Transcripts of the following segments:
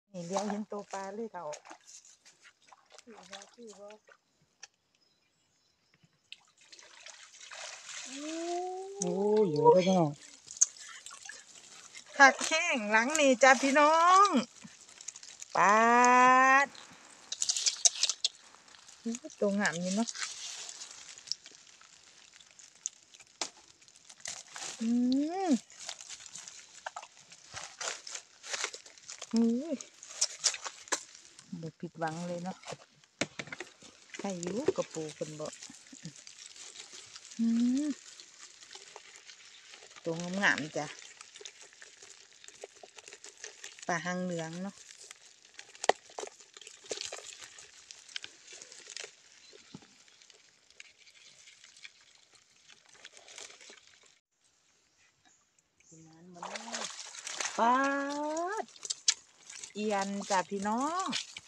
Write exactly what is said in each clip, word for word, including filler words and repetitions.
นี่เลี้ยวเห็นตัวปลาเลยเถ่าคือว่าคือว่าโอ้ยอยู่ได้พี่น้องถักแข้งหลังนี่จ้าพี่น้องปลาดตัวงามอยู่เนาะอืมอุ้ยบ่ผิดหวังเลยเนาะใครอยู่กระปูกันบ่อืมตัวงามๆจ้ะปลาหางเหลืองเนาะปลาดเอียนจ้ะพี่น้อง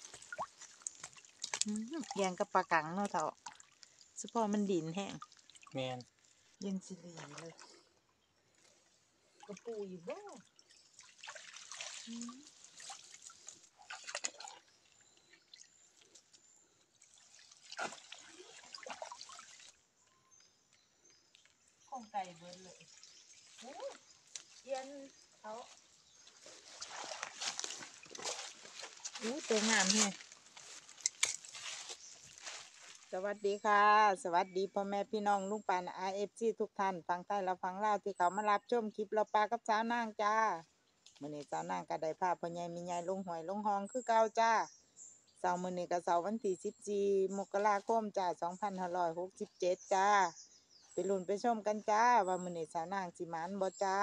อืมเอียนกับปลากังเนาะเถ่าเฉพาะมันดินแห้งแมนเย็นสิลีเลยกระปูอยู่บ่อืมของไก่เบิดเลยโอ้ยเย็นเขาอู้ตัวงามแฮะสวัสดีค่ะ สวัสดีพ่อแม่พี่น้องลุงปานอาเอฟซีทุกท่านฟังใต้และฟังลาวที่เขามารับชมคลิปเราปลากับสาวนางจ้ามื้อนี้สาวนางก็ได้พาพ่อใหญ่แม่ใหญ่ลงหวยลงหองคือเก่าจ้าเสาร์มื้อนี้ก็เสาร์วันที่สิบสี่มกราคมจ้าสองพันห้าร้อยหกสิบเจ็ดจ้าไปลุ้นไปชมกันจ้าว่ามื้อนี้สาวนางสิหมานบ่จ้า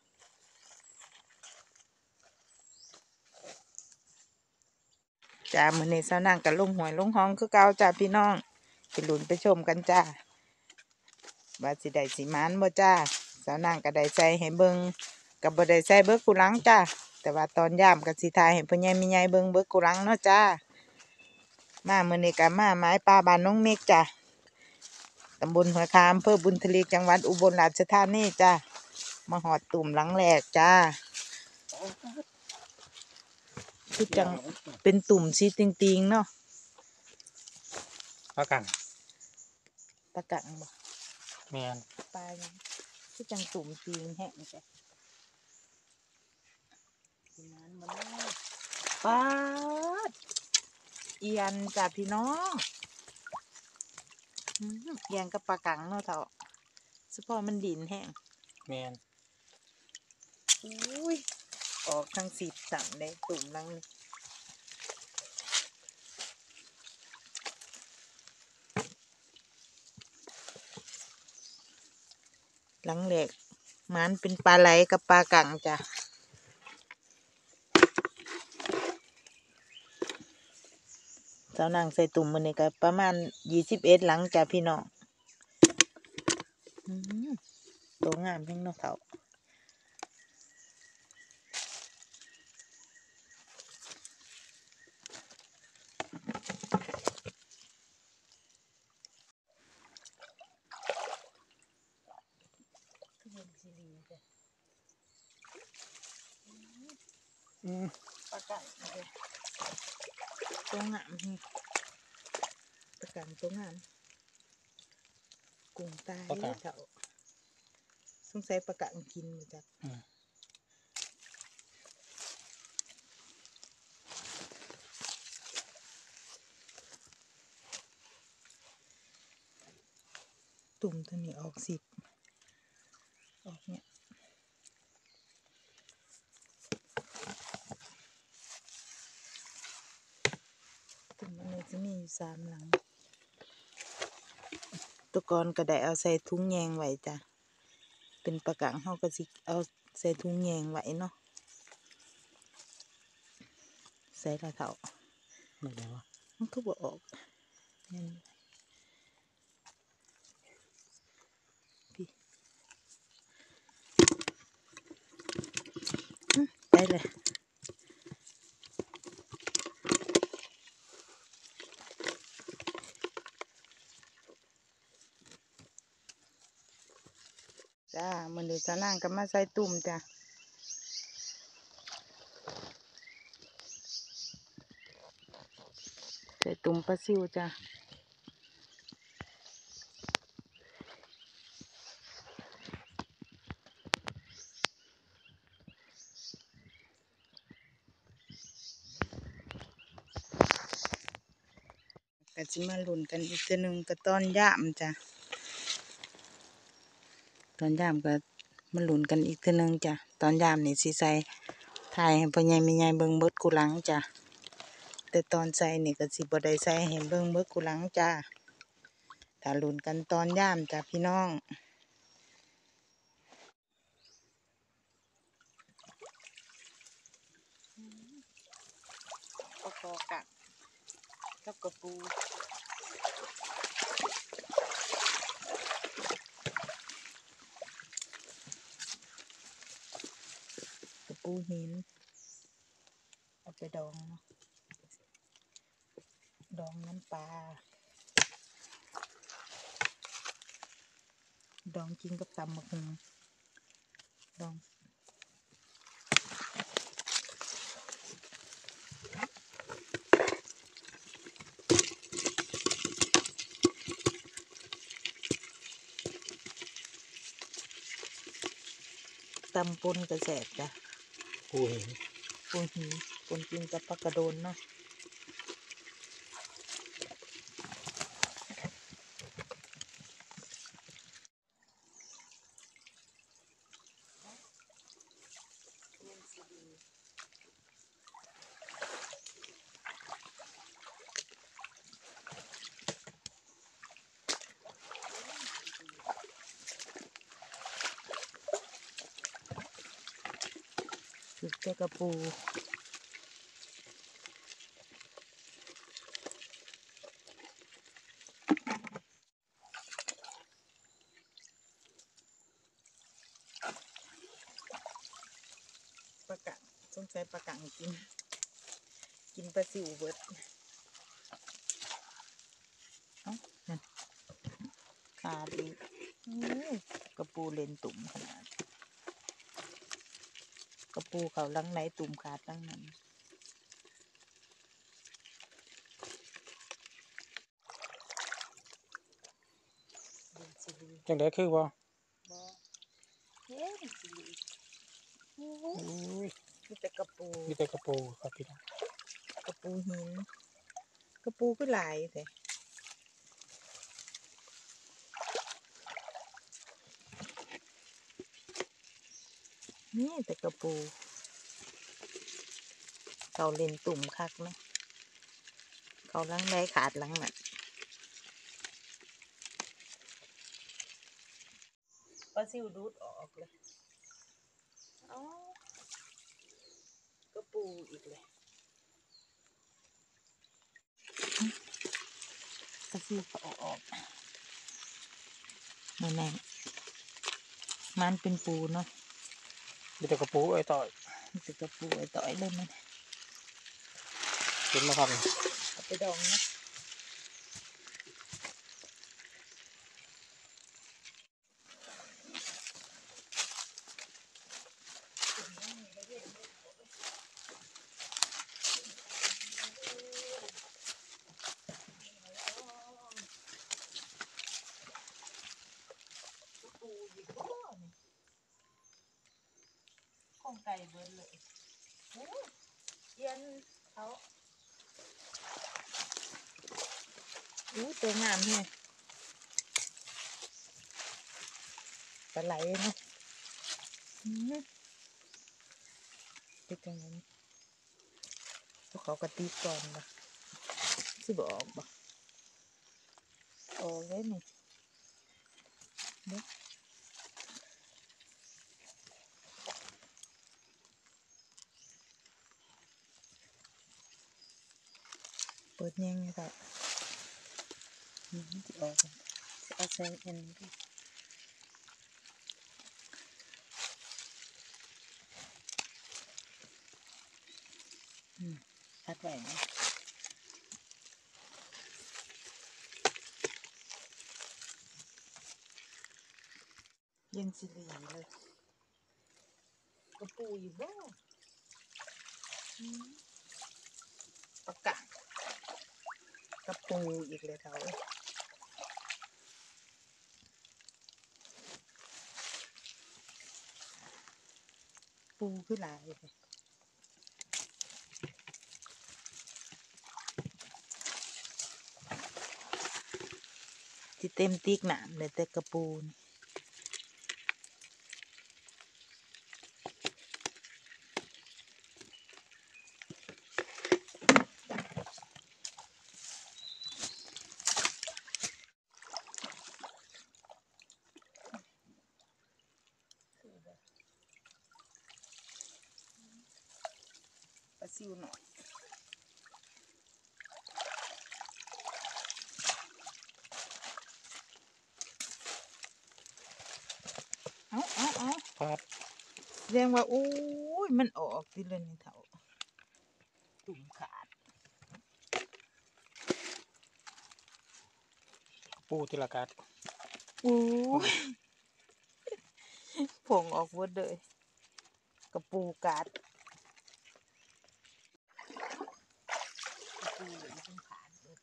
จ้ามื้อนี้สาวนางก็ลงหวยลงหองคือเก่าจ้าพี่น้องไปลุ้นไปชมกันจ้าว่าสิได้สิหมานบ่จ้าสาวนางก็ได้ใส่ให้เบิ่งก็บ่ได้ใส่เบิกกุหลังจ้าแต่ว่าตอนยามก็สิถ่ายให้พ่อใหญ่แม่ใหญ่เบิ่งเบิกกุหลังเนาะจ้ามามื้อนี้ก็มาหมายปลาบ้านน้องเมฆจ้าตำบลหัวคามอำเภอบุญทลีจังหวัดอุบลราชธานีจ้ามาหอดตุ่มหลังแรกจ้าคือจังเป็นตุ่มสีติงๆเนาะปลากังปลากังบ่แมนปลายังคือจังตุ่มตีนแห้งจ้ะกินน้ำมาแล้วปลาดเอียนจ้ะพี่น้องอืมเอียนกับปลากังเนาะเถ่าเฉพาะมันดินแห้งแมนอุ้ยออกทั้งสิบสั่งได้ตุ่มลังนี้หลังแหลกมันเป็นปลาไหลกับปลากังจ้ะเจ้านางใส่ตุ่มมันนี่ก็ประมาณยี่สิบเอ็ดหลังจ้ะพี่น้องอืมตัวงามแห่งเนาะเถ่าอืมปลากังเลยตัวงามนี่ปลากังตัวงามกุ้งตายเถ่าสงสัยปลากังกินมาจากตุ่มตัวนี้ออกสิบออกเนี่ยตุ่มมันจะมีอยู่สามหลังตัวกอนก็ได้เอาใส่ถุงแยงไว้จ้ะเป็นปลากังเขาก็สิเอาใส่ถุงแยงไว้เนาะใส่ละเท่าไม่ได้วะมันก็บ่ออกนี่พี่ได้เลยจ้ามันเดี๋ยวจะนั่งกันมาใส่ตุ่มจ้ะส่ตุ่มปลาซิวจ้ะก็สิมาลุ้นกันอีกตัวหนึ่งก็ตอนย่ามจ้ะตอนย่ามก็มาลุ้นกันอีกตัวหนึ่งจ้ะตอนย่ามนี่สิใส่ถ่ายให้พ่อใหญ่แม่ใหญ่เบิ่งเบิดกูหลังจ้ะแต่ตอนใส่นี่ก็สิบ่ได้ใส่ให้เบิ่งเบิดกูหลังจ้ะถ้าลุ้นกันตอนย่ามจ้ะพี่น้องก็พอกับกับกระปูกระปูหินเอาไปดองเนาะดองน้ำปลาดองกินกับตำบักหุ่งดองตำปนกระแสบจ้ะปูหินปูหินปนกินกับปลากระโดนเนาะคือแกกระปูปลากะสงสัยปลากังกินกินปลาซิวเบิดเอ้านั่นขาดอีกกระปูเลนตุ่มขนาดกระปูเขาลังไหนตุ่มขาดลังนั้นจังไดคือบ่บ่เฮ้ยสิริโอ้ยมีแต่กระปูมีแต่กระปูครับพี่น้องกระปูหินกระปูก็หลายแต่นี่แต่กระปูเขาเล่นตุ่มคักเนาะเขาลังได้ขาดลังน่ะปลาซิวดูดออกเลยเอ้ากระปูอีกเลยปลาซิวเขาออกแม่แม่มันเป็นปูเนาะมีแต่กระปูไอ้ต่อยมันจะกระปูไอ้ต่อยเลยมันเห็นไหมครับเอาไปดองนะปูอยู่บ่นี่ข้องไก่เบิดเลยโอ้ยเย็นเขาอู้ตัวงามแฮะปลาไหลเนาะอื้อเป็นจังนั้นพวกเขากระตีก่อนบ่สิบ่ออกบ่ออกเลยนี่เด้อเปิดแยงไงครับอืมสิออกสิเอาใส่อันนี้ดิอืมพัดไว้นะเย็นสิหลีเลยกระปูอยู่บ่อืมปลากะกระปูอีกเลยเถอะปูคือหลายเลยที่เต็มติ๊กหนามเลยแต่กระปูนปลาซิวหน่อยเอาเอาเอาพาดแสดงว่าโอ้ยมันออกทีละนี่เถาตุ่มขาดปูทีละกัดโอ้ยผงออกหมดเลยกระปูกัดกระปูเหลืองตุ่มขาดเบิด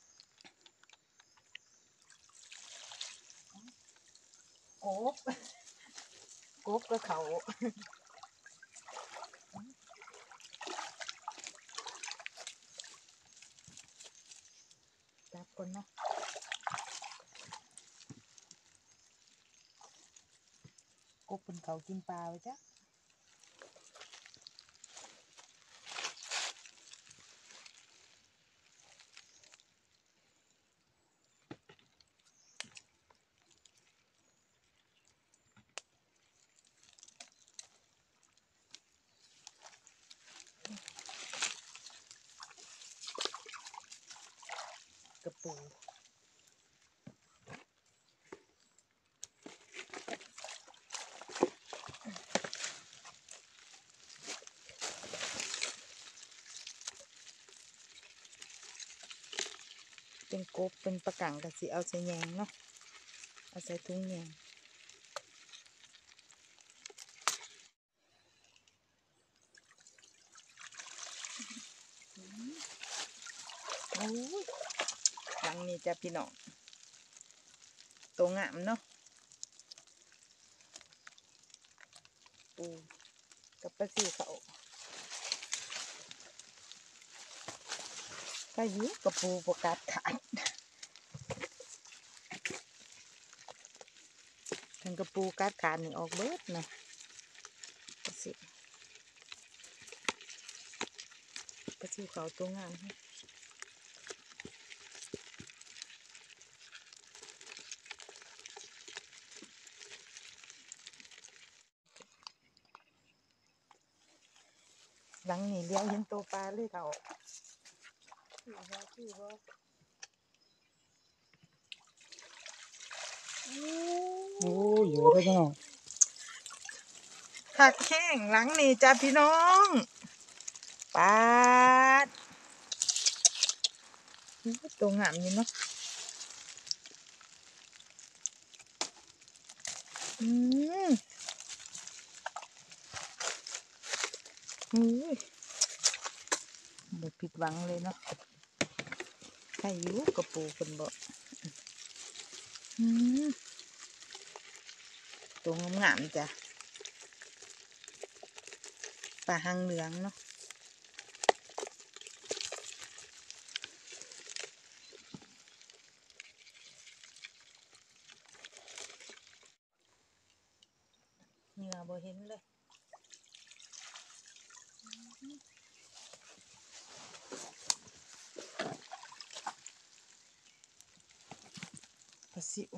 กบกบก็เขาจับคนเนาะกบเป็นเขากินปลาไว้จ้ะกระปูเป็นกบเป็นปลากังกันสิเอาใส่แยงเนาะเอาใส่ถุงแยงโอ้ยหลังนี้จ้ะพี่น้องตัวงามเนาะปูกับปลาซิวเขาก็อยุ่กับปูประกาศขาดทั้งกระปูกัดขาดนี่ออกเบิดนะปลาซิวปลาซิวเขาตัวงามให้หลังนี่เลี้ยวเห็นตัวปลาเลยเขาคือว่าคือว่าโอ้โอ้ยเยอะเลยพี่น้องผักแห้งหลังนี่จ้าพี่น้องปาดตัวงามอยู่เนาะอืมอุ้ยบ่ผิดหวังเลยเนาะใครอยู่กระปูคนบ่อืมตัวงามๆจ้ะปลาหางเหลืองเนาะเหงื่อบ่เห็นเลยปลาซิว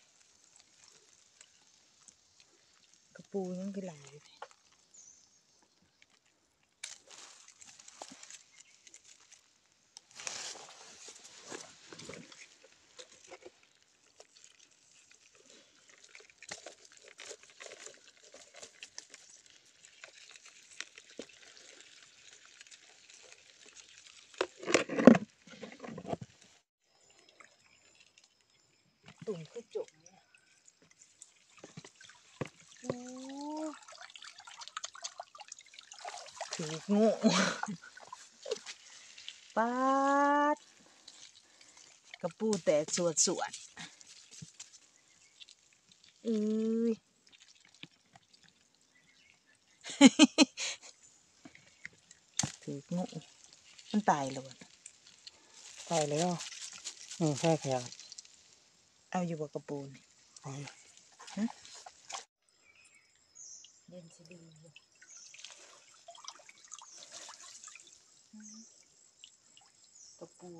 กระปูยังคือหลายเลยตุ่มคือจุ่มเนี่ยโอ้ถืองูปาดกระปูแตกสวดสวดอือ ถืองูมันตายแล้วบ่ตายแล้วอืมใช่ขยะเอาอยู่บ่กระปูนี่โอ้ยเย็นสิดีอยู่กระปู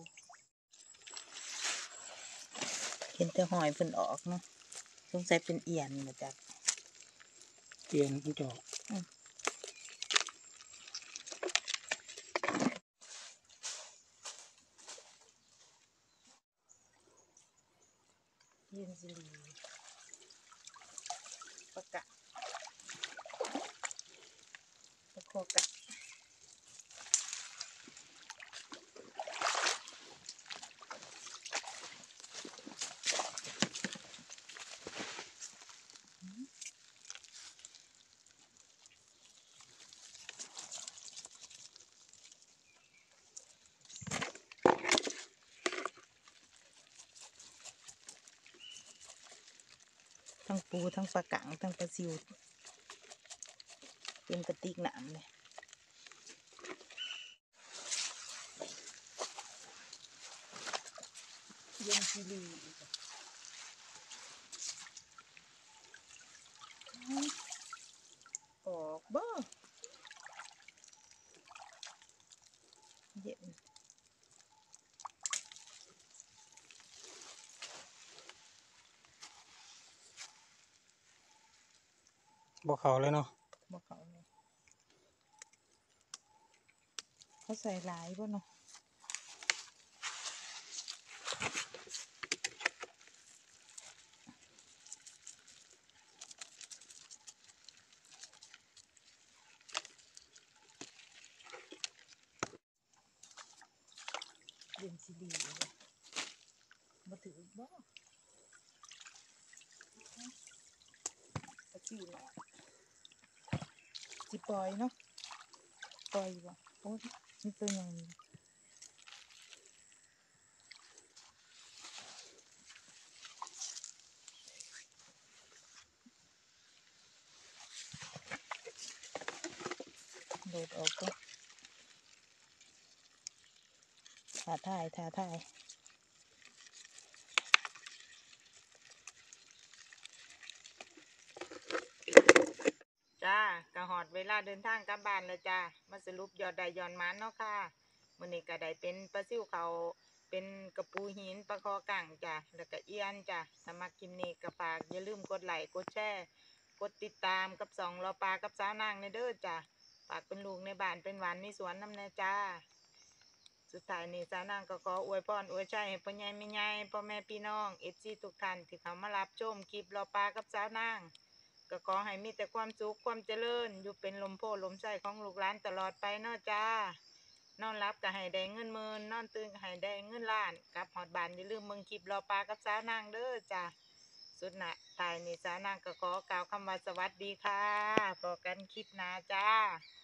เห็นแต่หอยเพิ่นออกเนาะสงสัยเป็นเอียนมาจากเตียนมันจอกเย็นสิดีปะกะปะโคกะทั้งปูทั้งปลากังทั้งปลาซิวเต็มกระติกน้ำเลยเย็นสิดีออกบ่เย็นบ่เขาเลยเนาะบอกเขาเลยเขาใส่หลายบ่เนาะเย็นสิดีเลยมาถือบ่ตะกี้หน่อยสิปล่อยเนาะปล่อยบ่โอ้ยนี่ตัวใหญ่โดดออกก็ถ่าท่ายถ่าท่ายจ้ากะหอดเวลาเดินทางกลับบ้านแล้วจ้ามาสรุปยอดได้ยอดหมันเนาะค่ะมื้อนี้ก็ได้เป็นปลาซิวเขาเป็นกระปูหินปลาคอกั่งจ้ะแล้วก็เอียนจ้ะถ้ามักคลิปนี้ก็ฝากอย่าลืมกดไลค์กดแชร์กดติดตามกับสองรอปลากับสาวนางในเด้อจ้ะฝากเป็นลูกในบ้านเป็นหวานมีสวนน้ำแน่จ้าสุดท้ายนี้สาวนางก็ขออวยพรอวยชัยให้พ่อใหญ่แม่ใหญ่พ่อแม่พี่น้อง เอฟ ซี ทุกท่านที่เข้ามารับชมคลิปรอปลากับสาวนางก็ขอให้มีแต่ความสุขความเจริญอยู่เป็นลมโพลมใส่ของลูกหลานตลอดไปเนาะจ้านอนรับก็ให้ได้เงินหมื่นนอนตื่นก็ให้ได้เงินล้านกลับหอดบ้านอย่าลืมเบิ่งคลิปรอปลากับสาวนางเด้อจ้าสุดนะท้ายนี้สาวนางก็ขอกล่าวคำว่าสวัสดีค่ะพบกันคลิปหน้าจ้า